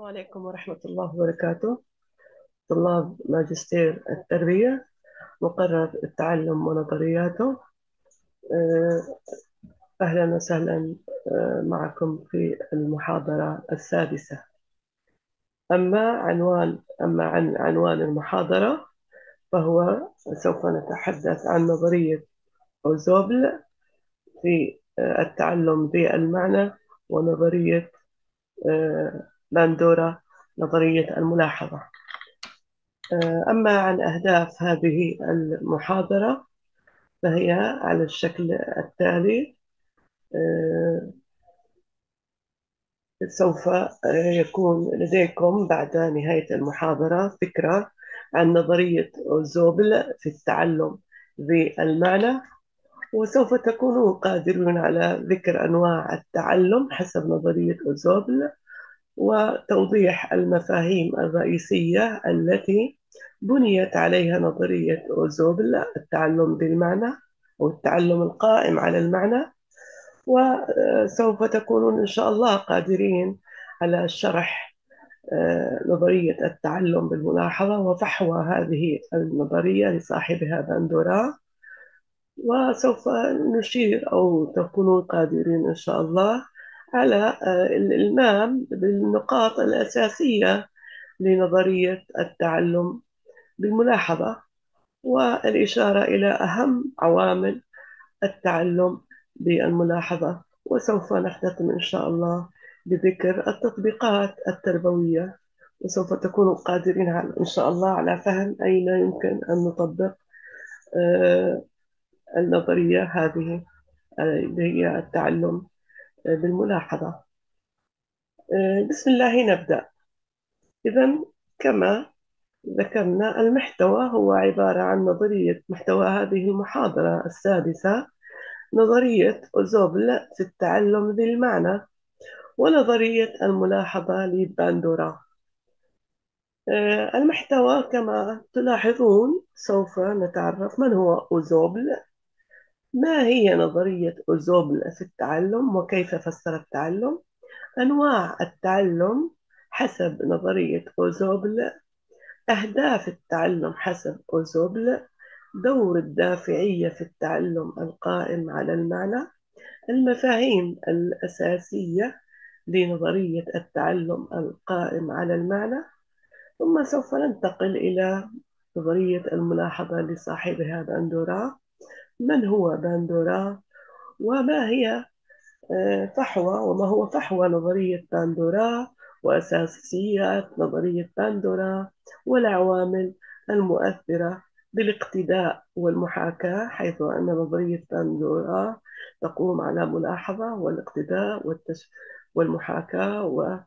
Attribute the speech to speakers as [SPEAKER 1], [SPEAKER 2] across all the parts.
[SPEAKER 1] السلام عليكم ورحمة الله وبركاته. طلاب ماجستير التربية، مقرر التعلم ونظرياته. آه، أهلا وسهلا معكم في المحاضرة السادسة. أما عن عنوان المحاضرة، فهو سوف نتحدث عن نظرية أوزوبل في التعلم بالمعنى، ونظرية باندورا، نظرية الملاحظة. أما عن أهداف هذه المحاضرة فهي على الشكل التالي. آه، سوف يكون لديكم بعد نهاية المحاضرة فكرة عن نظرية أوزوبل في التعلم بالمعنى، وسوف تكونوا قادرون على ذكر أنواع التعلم حسب نظرية أوزوبل، وتوضيح المفاهيم الرئيسية التي بنيت عليها نظرية أوزوبل: التعلم بالمعنى أو التعلم القائم على المعنى. وسوف تكونون إن شاء الله قادرين على شرح نظرية التعلم بالملاحظة وفحوى هذه النظرية لصاحبها باندورا. وسوف نشير أو تكونون قادرين إن شاء الله على الإلمام بالنقاط الأساسية لنظرية التعلم بالملاحظة، والإشارة إلى أهم عوامل التعلم بالملاحظة. وسوف نختتم إن شاء الله بذكر التطبيقات التربوية، وسوف تكونوا قادرين إن شاء الله على فهم أين يمكن أن نطبق النظرية هذه اللي هي التعلم بالملاحظة. بسم الله نبدأ. إذا، كما ذكرنا، المحتوى هو عبارة عن محتوى هذه المحاضرة السادسة: نظرية أوزوبل في التعلم ذي المعنى، ونظرية الملاحظة لباندورا. المحتوى كما تلاحظون، سوف نتعرف من هو أوزوبل، ما هي نظرية أوزوبل في التعلم وكيف فسر التعلم، أنواع التعلم حسب نظرية أوزوبل، أهداف التعلم حسب أوزوبل، دور الدافعية في التعلم القائم على المعنى، المفاهيم الأساسية لنظرية التعلم القائم على المعنى. ثم سوف ننتقل إلى نظرية الملاحظة لصاحبها باندورا. من هو باندورا؟ وما هي وما هو فحوى نظرية باندورا، وأساسيات نظرية باندورا، والعوامل المؤثرة بالاقتداء والمحاكاة، حيث أن نظرية باندورا تقوم على ملاحظة والاقتداء والمحاكاة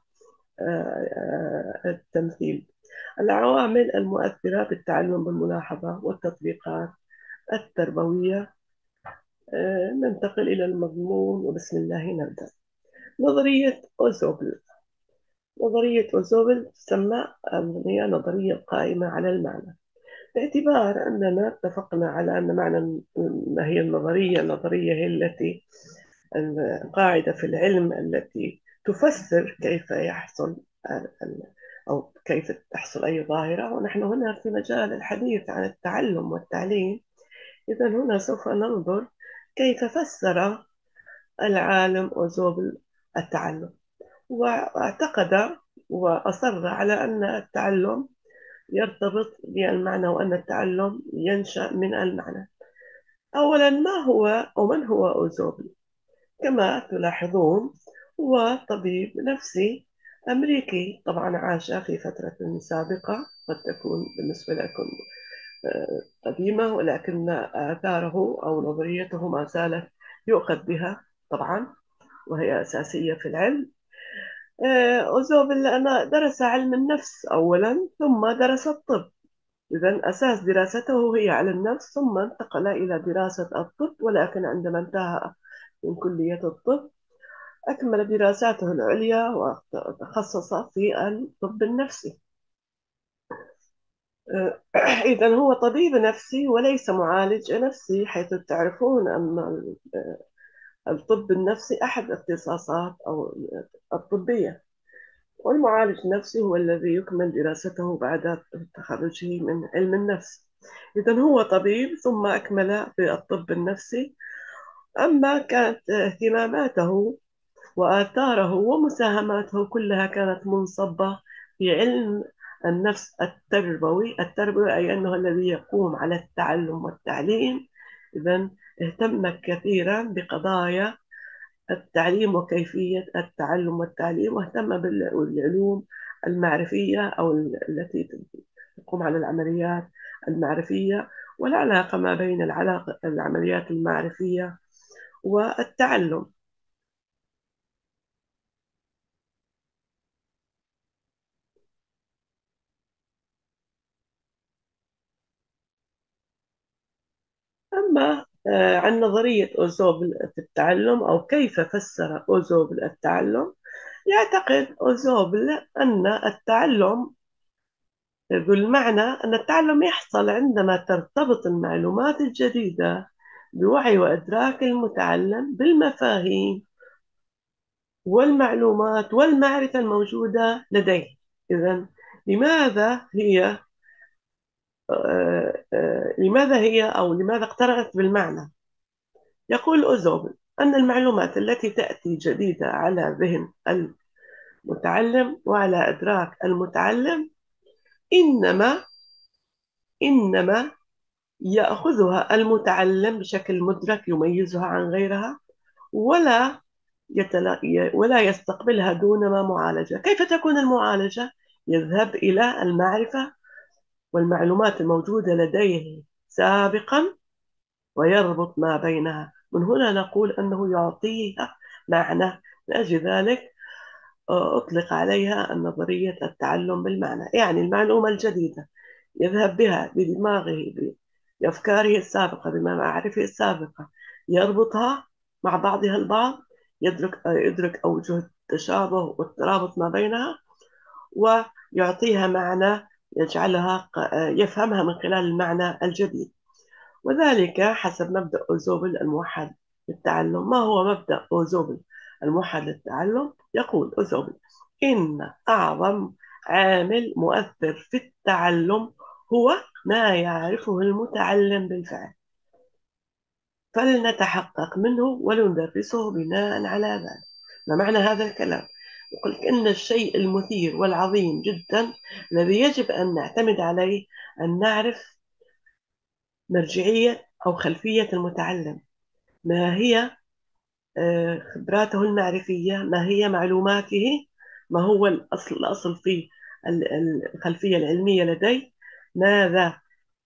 [SPEAKER 1] والتمثيل. العوامل المؤثرة بالتعلم بالملاحظة والتطبيقات التربوية. ننتقل إلى المضمون، وبسم الله نبدأ. نظرية أوزوبل. نظرية أوزوبل تسمى هي نظرية قائمة على المعنى، باعتبار أننا اتفقنا على أن معنى ما هي النظرية. النظرية هي القاعدة في العلم التي تفسر كيف يحصل أو كيف تحصل أي ظاهرة، ونحن هنا في مجال الحديث عن التعلم والتعليم. إذا هنا سوف ننظر كيف فسر العالم أوزوبل التعلم، واعتقد وأصر على أن التعلم يرتبط بالمعنى، وأن التعلم ينشأ من المعنى. أولا، ما هو أو من هو أوزوبل؟ كما تلاحظون، هو طبيب نفسي أمريكي، طبعا عاش في فترة سابقة قد تكون بالنسبة لكم قديمة، ولكن آثاره أو نظريته ما زالت يؤخذ بها طبعا، وهي أساسية في العلم. أوزوبل أنا درس علم النفس أولا، ثم درس الطب. إذا أساس دراسته هي علم النفس، ثم انتقل إلى دراسة الطب، ولكن عندما انتهى من كلية الطب أكمل دراساته العليا وتخصص في الطب النفسي. إذا هو طبيب نفسي وليس معالج نفسي، حيث تعرفون أن الطب النفسي أحد اختصاصات أو الطبية. والمعالج النفسي هو الذي يكمل دراسته بعد تخرجه من علم النفس. إذا هو طبيب ثم أكمل بالطب النفسي. أما كانت اهتماماته وآثاره ومساهماته كلها كانت منصبة في علم النفس التربوي. التربوي أي أنه الذي يقوم على التعلم والتعليم. إذا اهتم كثيرا بقضايا التعليم وكيفية التعلم والتعليم، واهتم بالعلوم المعرفية أو التي تقوم على العمليات المعرفية، والعلاقة ما بين العمليات المعرفية والتعلم. أما عن نظرية أوزوبل في التعلم أو كيف فسر أوزوبل التعلم، يعتقد أوزوبل أن التعلم ذو المعنى أن التعلم يحصل عندما ترتبط المعلومات الجديدة بوعي وإدراك المتعلم بالمفاهيم والمعلومات والمعرفة الموجودة لديه. إذن لماذا هي لماذا هي أو لماذا اقترنت بالمعنى؟ يقول أوزوبل أن المعلومات التي تأتي جديدة على ذهن المتعلم وعلى إدراك المتعلم إنما يأخذها المتعلم بشكل مدرك يميزها عن غيرها، ولا ولا يستقبلها دون ما معالجة. كيف تكون المعالجة؟ يذهب إلى المعرفة والمعلومات الموجودة لديه سابقا ويربط ما بينها. من هنا نقول أنه يعطيها معنى. لأجل ذلك أطلق عليها النظرية التعلم بالمعنى. يعني المعلومة الجديدة يذهب بها بدماغه بأفكاره السابقة بمعارفه السابقة، يربطها مع بعضها البعض، يدرك أوجه التشابه والترابط ما بينها، ويعطيها معنى يجعلها يفهمها من خلال المعنى الجديد. وذلك حسب مبدأ أوزوبل الموحد للتعلم. ما هو مبدأ أوزوبل الموحد للتعلم؟ يقول أوزوبل إن أعظم عامل مؤثر في التعلم هو ما يعرفه المتعلم بالفعل، فلنتحقق منه ولندرسه بناء على ذلك. ما معنى هذا الكلام؟ يقول لك إن الشيء المثير والعظيم جدا الذي يجب أن نعتمد عليه أن نعرف مرجعية أو خلفية المتعلم، ما هي خبراته المعرفية، ما هي معلوماته، ما هو الأصل في الخلفية العلمية لديه، ماذا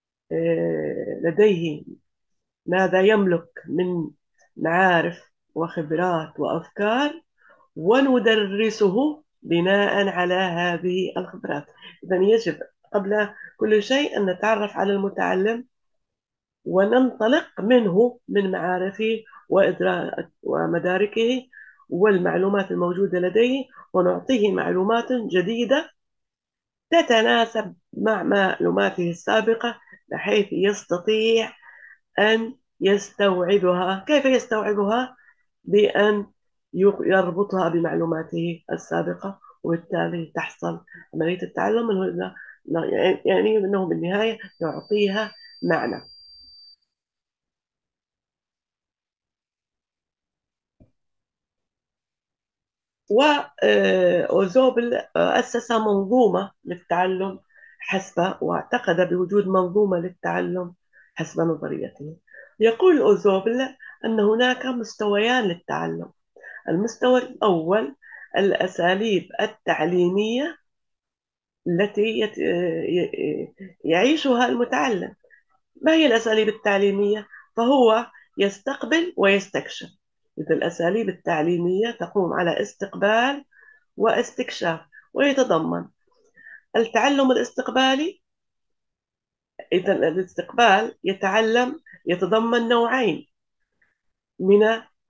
[SPEAKER 1] لديه، ماذا يملك من معارف وخبرات وأفكار، وندرسه بناء على هذه الخبرات. إذا يجب قبل كل شيء أن نتعرف على المتعلم وننطلق منه من معارفه وإدراك ومداركه والمعلومات الموجودة لديه، ونعطيه معلومات جديدة تتناسب مع معلوماته السابقة بحيث يستطيع أن يستوعبها. كيف يستوعبها؟ بأن يربطها بمعلوماته السابقة، وبالتالي تحصل عملية التعلم من هنا. يعني أنه بالنهاية يعطيها معنى. وأوزوبل أسس منظومة للتعلم واعتقد بوجود منظومة للتعلم حسب نظريته. يقول أوزوبل أن هناك مستويان للتعلم. المستوى الأول الأساليب التعليمية التي يعيشها المتعلم. ما هي الأساليب التعليمية؟ فهو يستقبل ويستكشف. إذا الأساليب التعليمية تقوم على استقبال واستكشاف، ويتضمن التعلم الاستقبالي. إذا الاستقبال يتضمن نوعين من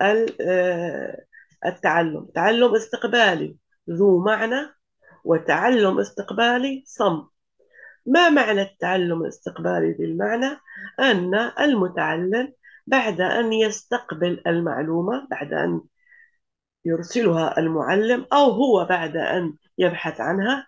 [SPEAKER 1] التعلم: تعلم استقبالي ذو معنى، وتعلم استقبالي صم. ما معنى التعلم الاستقبالي بالمعنى؟ أن المتعلم بعد أن يستقبل المعلومة، بعد أن يرسلها المعلم أو هو بعد أن يبحث عنها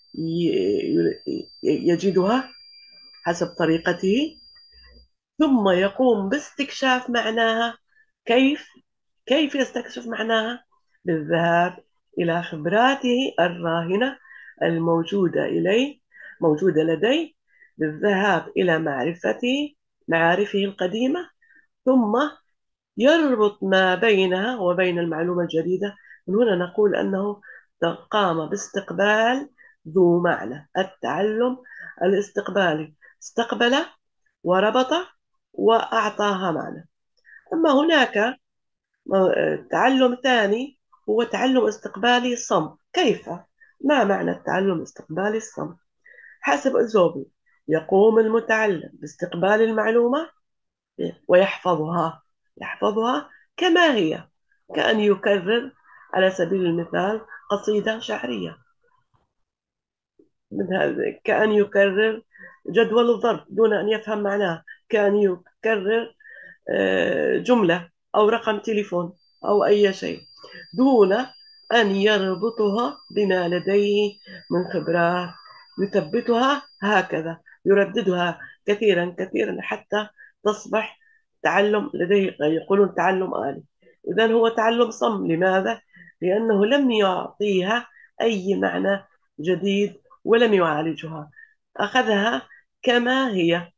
[SPEAKER 1] يجدها حسب طريقته، ثم يقوم باستكشاف معناها. كيف؟ كيف يستكشف معناها؟ بالذهاب إلى خبراته الراهنة الموجودة موجودة لديه، بالذهاب إلى معارفه القديمة، ثم يربط ما بينها وبين المعلومة الجديدة. من هنا نقول أنه قام باستقبال ذو معنى. التعلم الاستقبالي استقبل وربط وأعطاها معنى. أما هناك تعلم ثاني، هو تعلم استقبالي صم. كيف؟ ما معنى التعلم الاستقبالي الصم؟ حسب أسلوبي، يقوم المتعلم باستقبال المعلومة ويحفظها كما هي، كأن يكرر على سبيل المثال قصيدة شعرية، كأن يكرر جدول الضرب دون أن يفهم معناه، كأن يكرر جملة أو رقم تليفون أو أي شيء، دون أن يربطها بما لديه من خبرات، يثبتها هكذا، يرددها كثيرا كثيرا حتى تصبح تعلم لديه، يقولون تعلم آلي. إذن هو تعلم صم. لماذا؟ لأنه لم يعطيها أي معنى جديد ولم يعالجها، أخذها كما هي.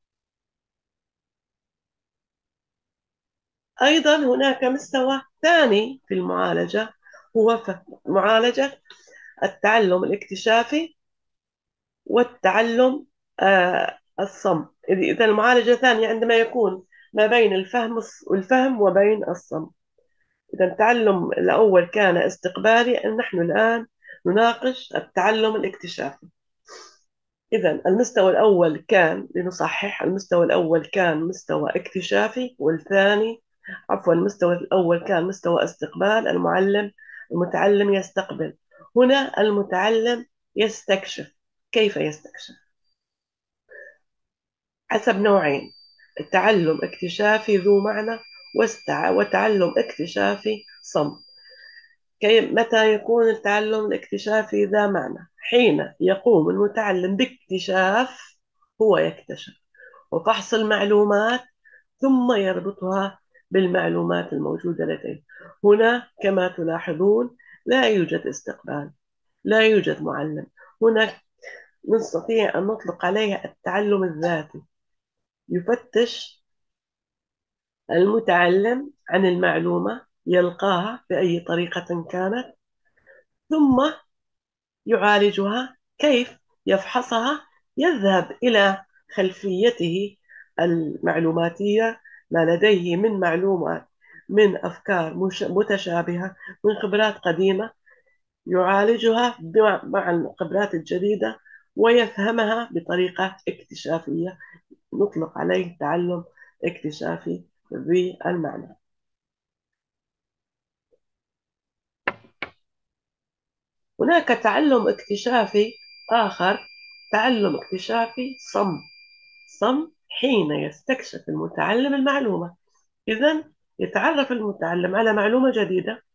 [SPEAKER 1] أيضا هناك مستوى ثاني في المعالجة، هو معالجة التعلم الاكتشافي والتعلم الصم. إذا المعالجة الثانية عندما يكون ما بين الفهم وبين الصم. إذا التعلم الأول كان استقبالي، نحن الآن نناقش التعلم الاكتشافي. إذا المستوى الأول كان، لنصحح، المستوى الأول كان مستوى اكتشافي، والثاني عفوا المستوى الأول كان مستوى استقبال. المتعلم يستقبل. هنا المتعلم يستكشف. كيف يستكشف؟ حسب نوعين: التعلم اكتشافي ذو معنى، وتعلم اكتشافي صم. متى يكون التعلم الاكتشافي ذا معنى؟ حين يقوم المتعلم باكتشاف، هو يكتشف وفحص المعلومات ثم يربطها بالمعلومات الموجودة لديه. هنا كما تلاحظون لا يوجد استقبال، لا يوجد معلم. هنا نستطيع أن نطلق عليه التعلم الذاتي. يفتش المتعلم عن المعلومة، يلقاها بأي طريقة كانت، ثم يعالجها. كيف يفحصها؟ يذهب إلى خلفيته المعلوماتية، ما لديه من معلومات، من أفكار متشابهة، من خبرات قديمة، يعالجها مع الخبرات الجديدة ويفهمها بطريقة اكتشافية. نطلق عليه تعلم اكتشافي بالمعنى. هناك تعلم اكتشافي آخر، تعلم اكتشافي صم. صم حين يستكشف المتعلم المعلومة. إذن يتعرف المتعلم على معلومة جديدة،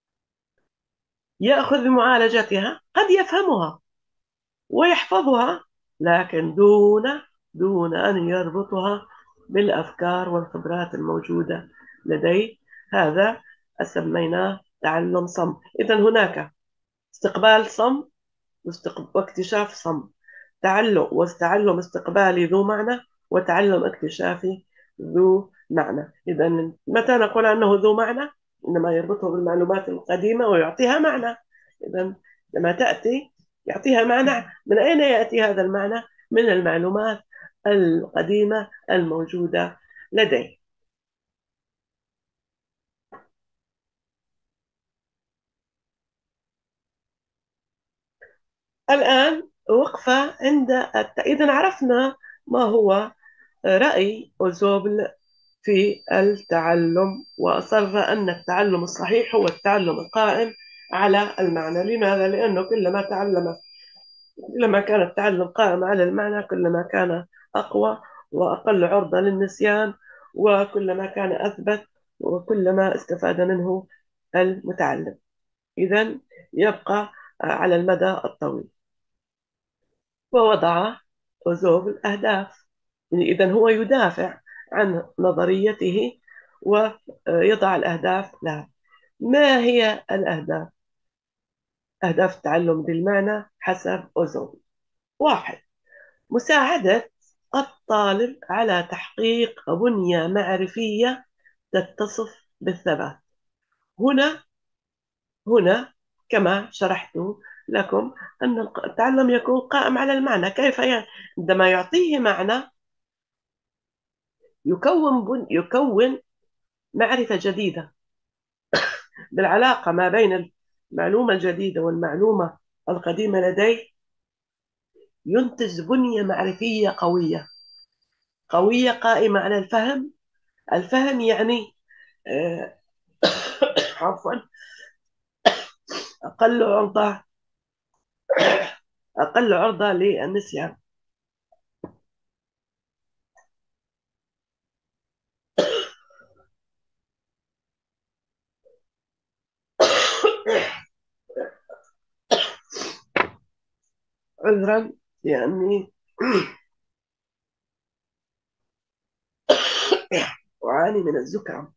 [SPEAKER 1] يأخذ بمعالجتها، قد يفهمها ويحفظها، لكن دون أن يربطها بالأفكار والخبرات الموجودة لديه. هذا سميناه تعلم صم. إذن هناك استقبال صم واكتشاف صم، تعلم استقبالي ذو معنى وتعلم اكتشافي ذو معنى. إذا متى نقول أنه ذو معنى؟ إنما يربطه بالمعلومات القديمة ويعطيها معنى. إذا لما تأتي يعطيها معنى، من أين يأتي هذا المعنى؟ من المعلومات القديمة الموجودة لديه. الآن وقفة عند إذا عرفنا ما هو رأي أوزوبل في التعلم، وأصر أن التعلم الصحيح هو التعلم القائم على المعنى. لماذا؟ لأنه كلما كان التعلم قائم على المعنى كلما كان أقوى وأقل عرضة للنسيان، وكلما كان أثبت، وكلما استفاد منه المتعلم. إذا يبقى على المدى الطويل. ووضع أوزوف الأهداف، يعني إذا هو يدافع عن نظريته ويضع الأهداف لها. ما هي الأهداف؟ أهداف التعلم بالمعنى حسب أوزوف: واحد، مساعدة الطالب على تحقيق بنية معرفية تتصف بالثبات. هنا هنا كما شرحت لكم أن التعلم يكون قائم على المعنى. كيف عندما يعطيه معنى يكون معرفة جديدة بالعلاقة ما بين المعلومة الجديدة والمعلومة القديمة لديه، ينتج بنية معرفية قوية قائمة على الفهم. الفهم يعني آه، عفوا، أقل عرضة أقل عرضة للنسيان. عذرا لأني أعاني من الزكام.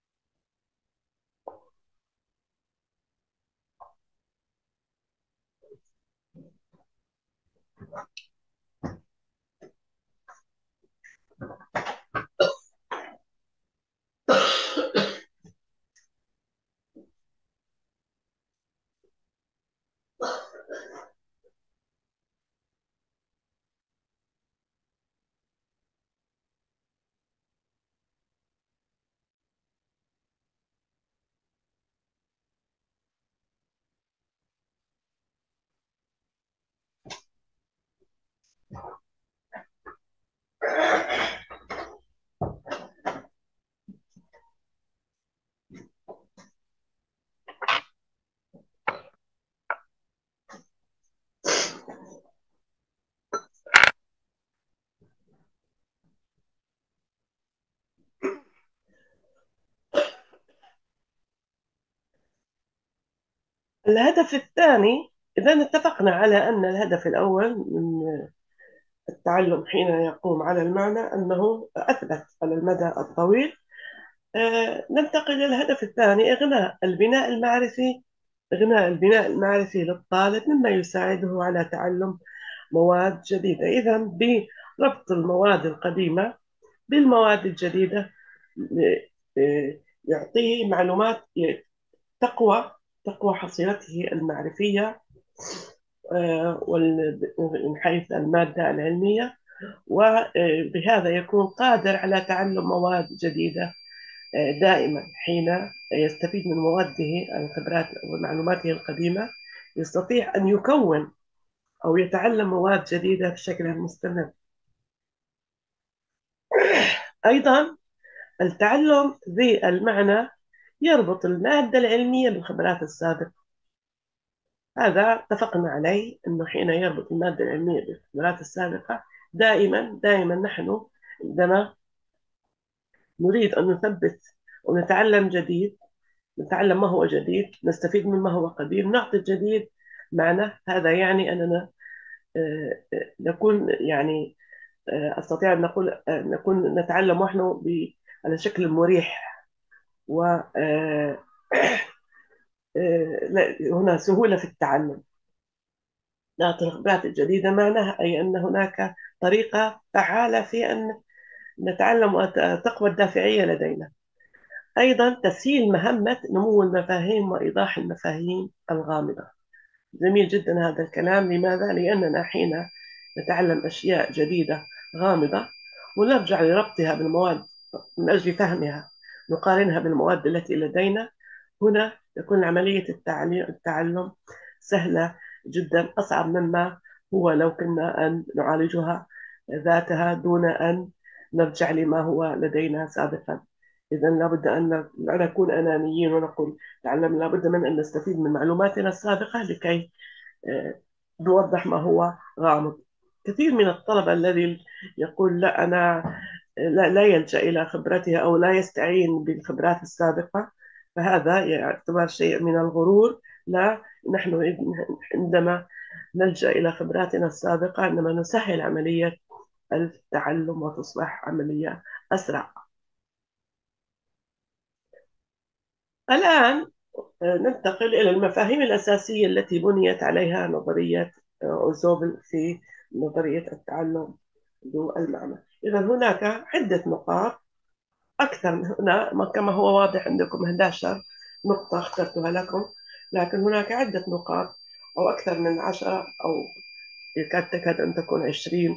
[SPEAKER 1] الهدف الثاني، إذا اتفقنا على أن الهدف الأول من التعلم حين يقوم على المعنى أنه أثبت على المدى الطويل. ننتقل إلى الهدف الثاني: إغناء البناء المعرفي للطالب مما يساعده على تعلم مواد جديدة. إذا بربط المواد القديمة بالمواد الجديدة يعطيه معلومات تقوى حصيلته المعرفية من حيث المادة العلمية، وبهذا يكون قادر على تعلم مواد جديدة دائما. حين يستفيد من مواده الخبرات ومعلوماته القديمة يستطيع أن يكون أو يتعلم مواد جديدة بشكل مستمر. أيضا التعلم ذي المعنى يربط المادة العلمية بالخبرات السابقة. هذا اتفقنا عليه أنه حين يربط المادة العلمية بالخبرات السابقة، دائما نحن عندما نريد أن نثبت ونتعلم جديد، نتعلم ما هو جديد، نستفيد مما هو قديم، نعطي الجديد معنى. هذا يعني أننا نكون يعني أستطيع أن نقول نكون نتعلم ونحن على شكل مريح، و هنا سهولة في التعلم. نعطي الخبرات الجديدة معناها أي أن هناك طريقة فعالة في أن نتعلم وتقوى الدافعية لدينا. أيضا تسهيل مهمة نمو المفاهيم وإيضاح المفاهيم الغامضة. جميل جدا هذا الكلام. لماذا؟ لأننا حين نتعلم أشياء جديدة غامضة ونرجع لربطها بالمواد من أجل فهمها، نقارنها بالمواد التي لدينا، هنا تكون عملية التعلم سهلة جدا، أصعب مما هو لو كنا أن نعالجها ذاتها دون أن نرجع لما هو لدينا سابقا. إذا لابد أن لا نكون أنانيين ونقول تعلم، لابد من أن نستفيد من معلوماتنا السابقة لكي نوضح ما هو غامض. كثير من الطلبة الذي يقول لا أنا لا يلجأ إلى خبرته أو لا يستعين بالخبرات السابقة، فهذا يعتبر شيء من الغرور. لا، نحن عندما نلجأ إلى خبراتنا السابقة عندما نسهل عملية التعلم وتصبح عملية أسرع. الآن ننتقل إلى المفاهيم الأساسية التي بنيت عليها نظرية أوزوبل في نظرية التعلم ذو المعنى. إذا هناك عدة نقاط، أكثر من هنا كما هو واضح عندكم 11 نقطة اخترتها لكم، لكن هناك عدة نقاط أو أكثر من 10 أو تكاد أن تكون 20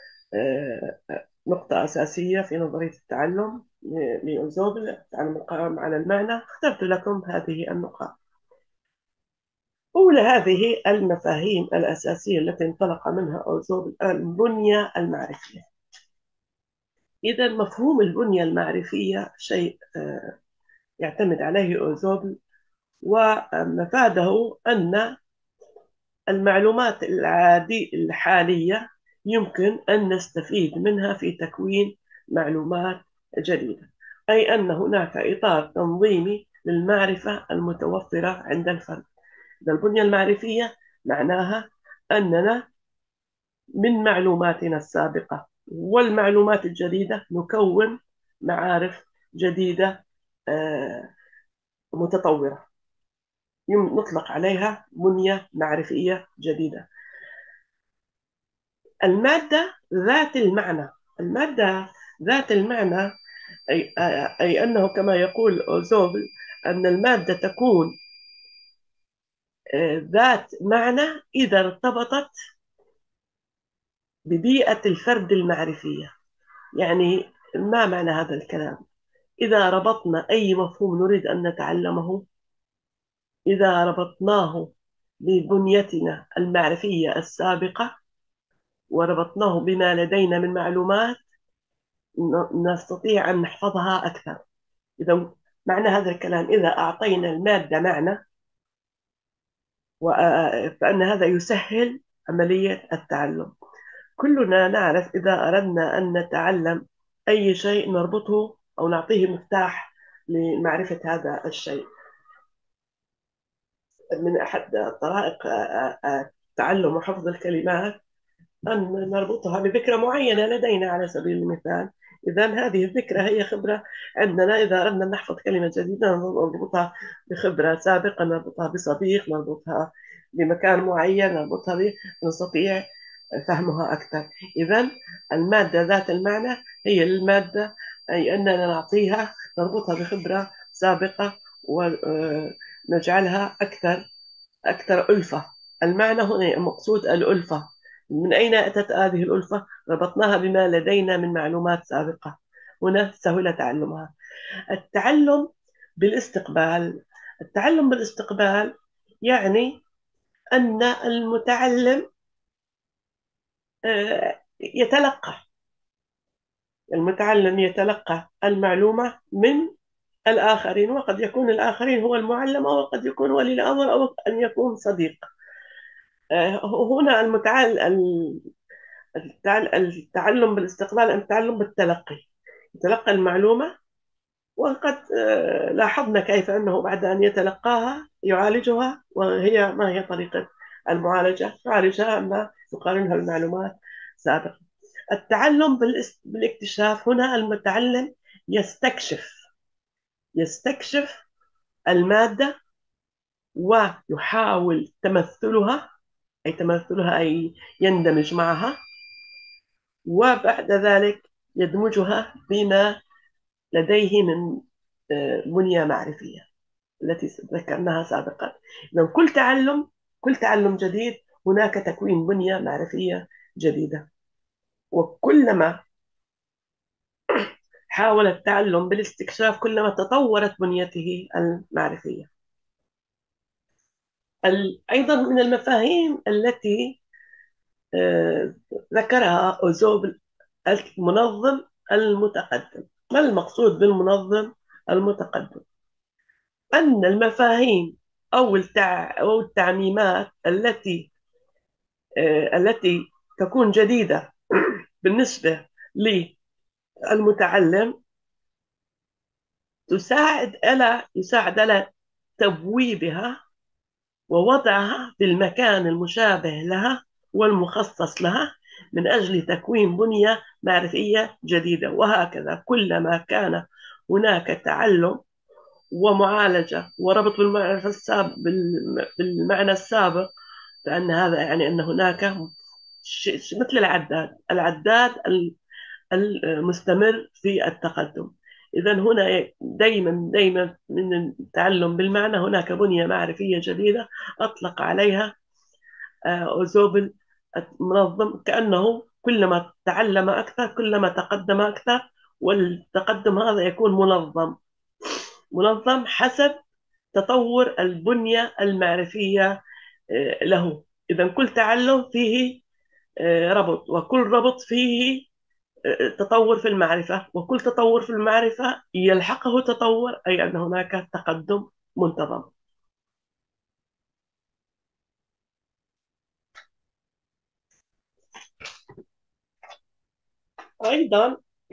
[SPEAKER 1] نقطة أساسية في نظرية التعلم لأوزوبل، التعلم القائم على المعنى. اخترت لكم هذه النقاط. أولى هذه المفاهيم الأساسية التي انطلق منها أوزوبل البنية المعرفية. إذا مفهوم البنية المعرفية شيء يعتمد عليه أوزوبل، ومفاده أن المعلومات الحالية يمكن أن نستفيد منها في تكوين معلومات جديدة، أي أن هناك إطار تنظيمي للمعرفة المتوفرة عند الفرد. البنية المعرفية معناها أننا من معلوماتنا السابقة والمعلومات الجديدة نكون معارف جديدة متطورة، نطلق عليها بنية معرفية جديدة. المادة ذات المعنى، المادة ذات المعنى أي أنه كما يقول أوزوبل أن المادة تكون ذات معنى إذا ارتبطت ببيئة الفرد المعرفية. يعني ما معنى هذا الكلام؟ إذا ربطنا أي مفهوم نريد أن نتعلمه، إذا ربطناه ببنيتنا المعرفية السابقة وربطناه بما لدينا من معلومات، نستطيع أن نحفظها أكثر. إذا معنى هذا الكلام إذا أعطينا المادة معنى، فأن هذا يسهل عملية التعلم. كلنا نعرف إذا أردنا أن نتعلم أي شيء نربطه أو نعطيه مفتاح لمعرفة هذا الشيء. من أحد طرائق تعلم وحفظ الكلمات أن نربطها بذكرى معينة لدينا على سبيل المثال. إذا هذه الذكرى هي خبرة عندنا. إذا أردنا أن نحفظ كلمة جديدة نربطها بخبرة سابقة، نربطها بصديق، نربطها بمكان معين، نربطها نستطيع فهمها أكثر. إذا المادة ذات المعنى هي المادة أي أننا نعطيها، نربطها بخبرة سابقة ونجعلها أكثر ألفة. المعنى هنا مقصود الألفة. من أين أتت هذه الألفة؟ ربطناها بما لدينا من معلومات سابقة، هنا سهل تعلمها. التعلم بالاستقبال، التعلم بالاستقبال يعني أن المتعلم يتلقى، المتعلم يتلقى المعلومة من الآخرين، وقد يكون الآخرين هو المعلم أو قد يكون ولي الأمر أو أن يكون صديق. هنا التعلم بالاستقبال، التعلم بالتلقي، يتلقى المعلومة، وقد لاحظنا كيف أنه بعد أن يتلقاها يعالجها. وهي ما هي طريقة المعالجة؟ يعالجها أما يقارنها المعلومات سابقا. التعلم بالاكتشاف، هنا المتعلم يستكشف المادة ويحاول تمثلها أي يندمج معها، وبعد ذلك يدمجها بما لديه من بنية معرفية التي ذكرناها سابقا. إذا كل تعلم جديد هناك تكوين بنية معرفية جديدة، وكلما حاول التعلم بالاستكشاف كلما تطورت بنيته المعرفية. أيضا من المفاهيم التي ذكرها أوزوب المنظم المتقدم. ما المقصود بالمنظم المتقدم؟ أن المفاهيم أو التعميمات التي تكون جديدة بالنسبة للمتعلم يساعد على تبويبها ووضعها في المكان المشابه لها والمخصص لها من أجل تكوين بنية معرفية جديدة. وهكذا كلما كان هناك تعلم ومعالجة وربط بالمعرفة السابق بالمعنى السابق، فأن هذا يعني أن هناك مثل العداد المستمر في التقدم. إذا هنا دائما من التعلم بالمعنى هناك بنية معرفية جديدة أطلق عليها أوزوبل المنظم، كأنه كلما تعلم أكثر كلما تقدم أكثر، والتقدم هذا يكون منظم حسب تطور البنية المعرفية له. إذا كل تعلم فيه ربط، وكل ربط فيه تطور في المعرفة، وكل تطور في المعرفة يلحقه تطور، أي أن هناك تقدم منتظم. أيضا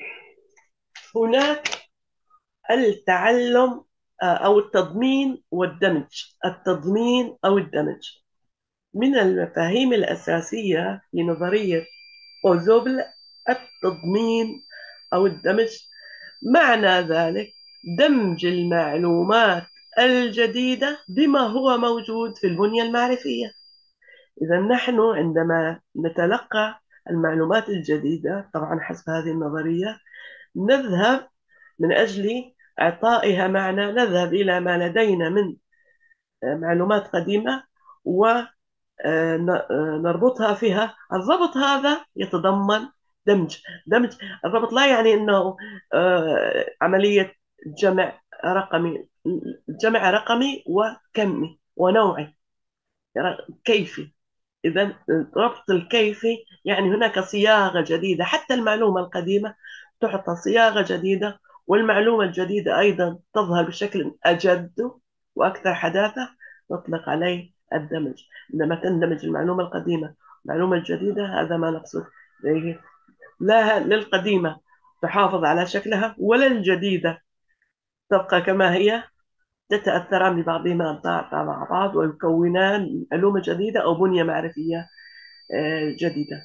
[SPEAKER 1] هناك التعلم أو التضمين والدمج. التضمين أو الدمج من المفاهيم الأساسية في نظرية أوزوبل. التضمين أو الدمج معنى ذلك دمج المعلومات الجديدة بما هو موجود في البنية المعرفية. إذا نحن عندما نتلقى المعلومات الجديدة طبعا حسب هذه النظرية نذهب من أجل إعطائها معنى، نذهب إلى ما لدينا من معلومات قديمة ونربطها فيها. الربط هذا يتضمن دمج. الربط لا يعني أنه عملية جمع رقمي، جمع رقمي وكمي ونوعي كيفي. إذا الربط الكيفي يعني هناك صياغة جديدة، حتى المعلومة القديمة تعطى صياغة جديدة، والمعلومة الجديدة أيضا تظهر بشكل أجد وأكثر حداثة، نطلق عليه الدمج. عندما تندمج المعلومة القديمة والمعلومة الجديدة هذا ما نقصد به. لا للقديمة تحافظ على شكلها، ولا الجديدة تبقى كما هي، تتأثران ببعضهما البعض مع بعض ويكونان علوم جديدة أو بنية معرفية جديدة.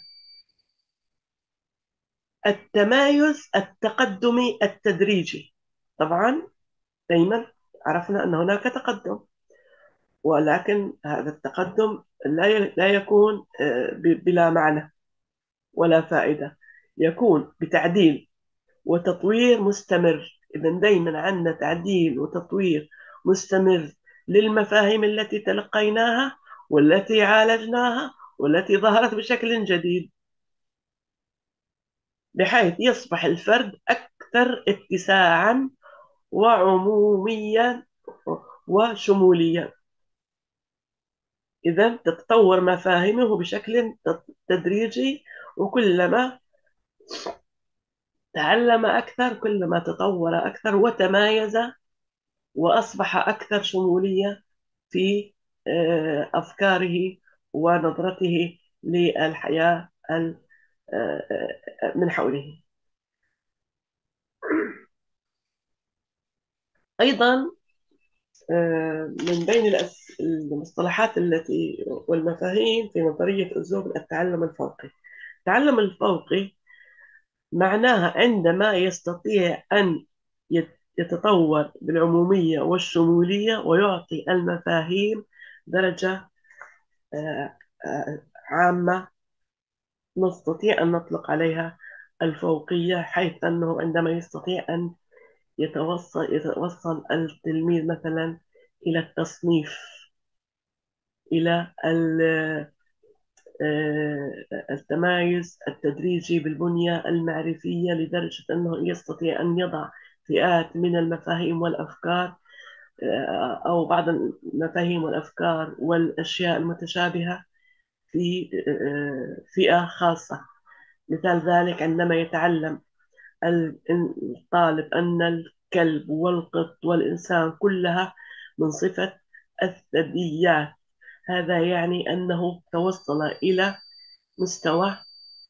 [SPEAKER 1] التمايز التقدمي التدريجي. طبعا دائما عرفنا أن هناك تقدم، ولكن هذا التقدم لا يكون بلا معنى ولا فائدة، يكون بتعديل وتطوير مستمر. إذا دائما عندنا تعديل وتطوير مستمر للمفاهيم التي تلقيناها والتي عالجناها والتي ظهرت بشكل جديد، بحيث يصبح الفرد أكثر اتساعا وعموميا وشموليا. إذا تتطور مفاهيمه بشكل تدريجي، وكلما تعلم أكثر كلما تطور أكثر وتمايز وأصبح أكثر شمولية في أفكاره ونظرته للحياة من حوله. أيضا من بين المصطلحات التي والمفاهيم في نظرية أسلوب التعلم الفوقي. التعلم الفوقي معناها عندما يستطيع أن يتطور بالعمومية والشمولية ويعطي المفاهيم درجة عامة نستطيع أن نطلق عليها الفوقية، حيث أنه عندما يستطيع أن يتوصل التلميذ مثلا إلى التصنيف، إلى التمايز التدريجي بالبنية المعرفية، لدرجة أنه يستطيع أن يضع فئات من المفاهيم والأفكار أو بعض المفاهيم والأفكار والأشياء المتشابهة في فئة خاصة. مثال ذلك عندما يتعلم الطالب أن الكلب والقط والإنسان كلها من صفة الثدييات، هذا يعني أنه توصل إلى مستوى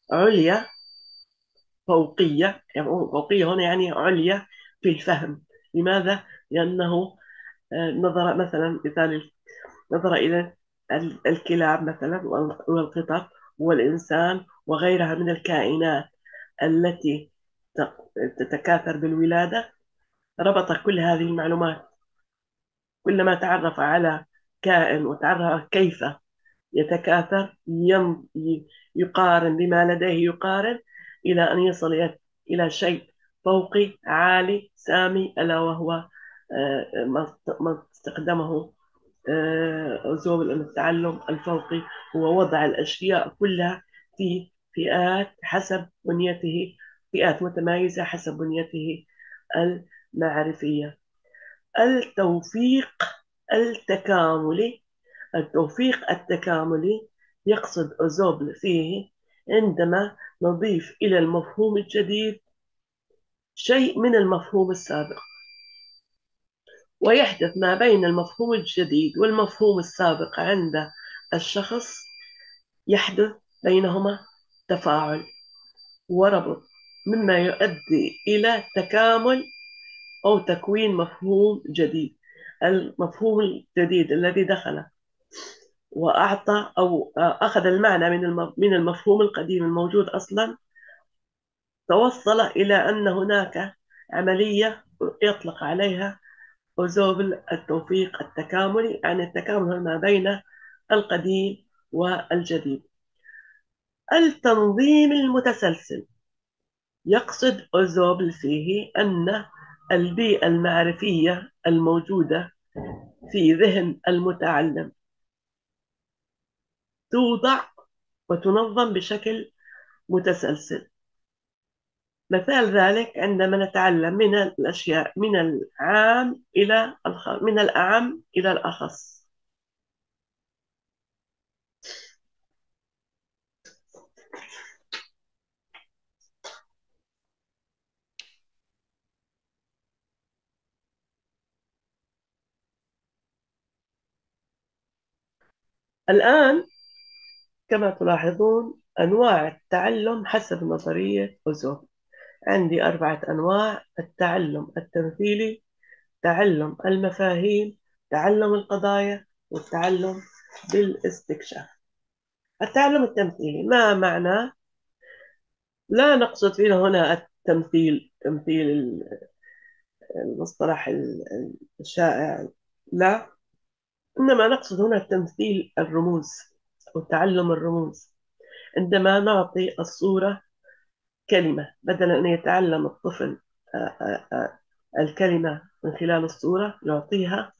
[SPEAKER 1] عليا فوقية. يعني فوقية هنا يعني عليا في الفهم، لماذا؟ لأنه نظر مثلا مثال، نظر إلى الكلاب مثلا والقطط والإنسان وغيرها من الكائنات التي تتكاثر بالولادة، ربط كل هذه المعلومات. كلما تعرف على كائن وتعرف كيف يتكاثر يقارن بما لديه، يقارن إلى أن يصل إلى شيء فوقي عالي سامي، ألا وهو ما استخدمه أسلوب التعلم الفوقي، هو وضع الأشياء كلها في فئات حسب بنيته، فئات متمايزة حسب بنيته المعرفية. التوفيق التكاملي، التوفيق التكاملي يقصد أوزوبل فيه عندما نضيف إلى المفهوم الجديد شيء من المفهوم السابق، ويحدث ما بين المفهوم الجديد والمفهوم السابق عند الشخص، يحدث بينهما تفاعل وربط، مما يؤدي إلى تكامل أو تكوين مفهوم جديد. المفهوم الجديد الذي دخل وأعطى أو أخذ المعنى من المفهوم القديم الموجود أصلا، توصل إلى أن هناك عملية يطلق عليها وزوبل التوفيق التكاملي، عن التكامل ما بين القديم والجديد. التنظيم المتسلسل، يقصد أوزوبل فيه أن البيئة المعرفية الموجودة في ذهن المتعلم توضع وتنظم بشكل متسلسل. مثال ذلك عندما نتعلم من الأشياء من العام إلى من الأعم إلى الأخص. الآن كما تلاحظون أنواع التعلم حسب نظرية أوزو، عندي 4 أنواع: التعلم التمثيلي، تعلم المفاهيم، تعلم القضايا، والتعلم بالاستكشاف. التعلم التمثيلي ما معناه؟ لا نقصد فيه هنا التمثيل، تمثيل المصطلح الشائع، لا، إنما نقصد هنا تمثيل الرموز أو تعلم الرموز. عندما نعطي الصورة كلمة، بدل أن يتعلم الطفل الكلمة من خلال الصورة، يعطيها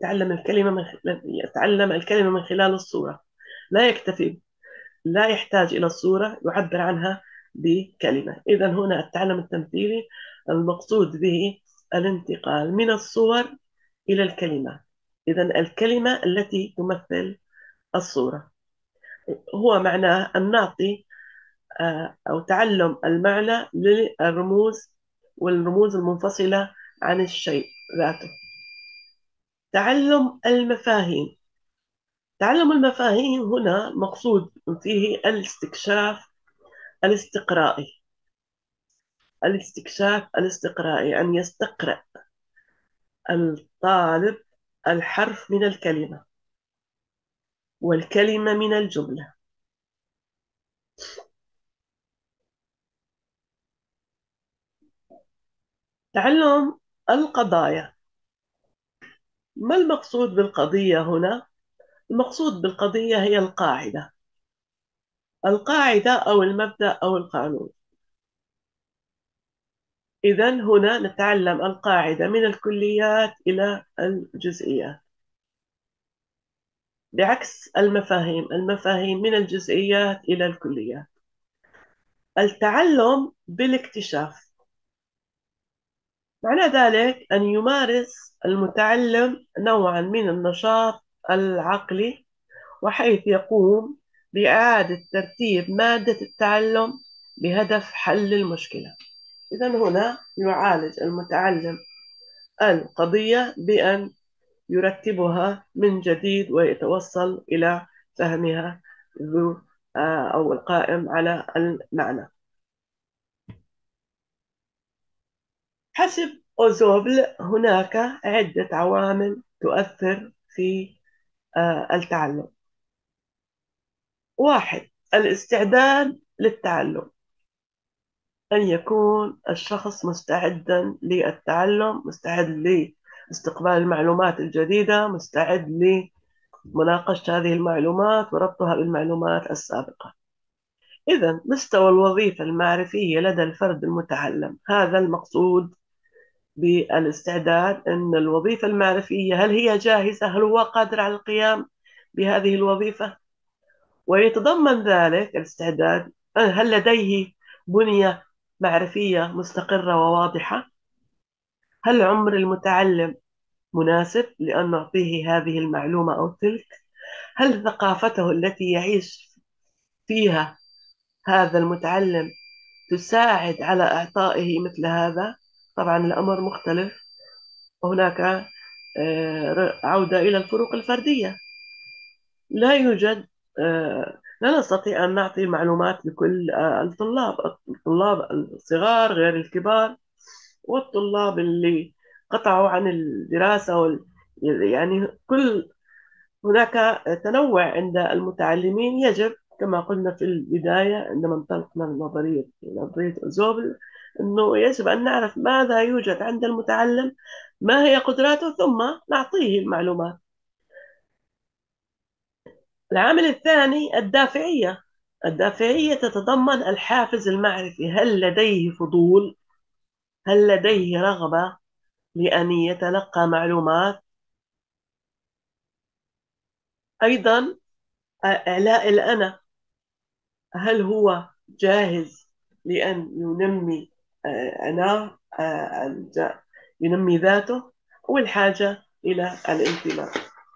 [SPEAKER 1] يتعلم الكلمة من خلال الصورة، لا يكتفي، لا يحتاج إلى الصورة، يعبر عنها بكلمة. إذا هنا التعلم التمثيلي المقصود به الانتقال من الصور إلى الكلمة، إذا الكلمة التي تمثل الصورة، هو معناه أن نعطي أو تعلم المعنى للرموز والرموز المنفصلة عن الشيء ذاته. تعلم المفاهيم، تعلم المفاهيم هنا مقصود فيه الاستكشاف الاستقرائي. الاستكشاف الاستقرائي أن يستقرأ الطالب الحرف من الكلمة والكلمة من الجملة. تعلم القضايا، ما المقصود بالقضية هنا؟ المقصود بالقضية هي القاعدة، القاعدة أو المبدأ أو القانون. إذا هنا نتعلم القاعدة من الكليات إلى الجزئيات، بعكس المفاهيم، المفاهيم من الجزئيات إلى الكليات. التعلم بالاكتشاف معنى ذلك أن يمارس المتعلم نوعا من النشاط العقلي، وحيث يقوم بإعادة ترتيب مادة التعلم بهدف حل المشكلة. إذا هنا يعالج المتعلم القضية بأن يرتبها من جديد ويتوصل إلى فهمها ذو أو القائم على المعنى حسب أوزوبل هناك عدة عوامل تؤثر في التعلم. واحد، الاستعداد للتعلم، أن يكون الشخص مستعدا للتعلم، مستعد لاستقبال المعلومات الجديدة، مستعد لمناقشة هذه المعلومات وربطها بالمعلومات السابقة. إذا مستوى الوظيفة المعرفية لدى الفرد المتعلم، هذا المقصود بالاستعداد، أن الوظيفة المعرفية هل هي جاهزة، هل هو قادر على القيام بهذه الوظيفة. ويتضمن ذلك الاستعداد هل لديه بنية معرفية مستقرة وواضحة، هل عمر المتعلم مناسب لأن نعطيه هذه المعلومة أو تلك، هل ثقافته التي يعيش فيها هذا المتعلم تساعد على إعطائه مثل هذا. طبعا الأمر مختلف، وهناك عودة إلى الفروق الفردية. لا يوجد لا نستطيع أن نعطي معلومات لكل الطلاب الصغار غير الكبار، والطلاب اللي قطعوا عن الدراسة يعني هناك تنوع عند المتعلمين. يجب كما قلنا في البداية عندما انطلقنا من نظرية أوزوبل، أنه يجب أن نعرف ماذا يوجد عند المتعلم، ما هي قدراته، ثم نعطيه المعلومات. العامل الثاني الدافعية. الدافعية تتضمن الحافز المعرفي، هل لديه فضول، هل لديه رغبة لأن يتلقى معلومات. أيضا إعلاء الأنا، هل هو جاهز لأن ينمي أنا ينمي ذاته، والحاجة إلى الانتماء.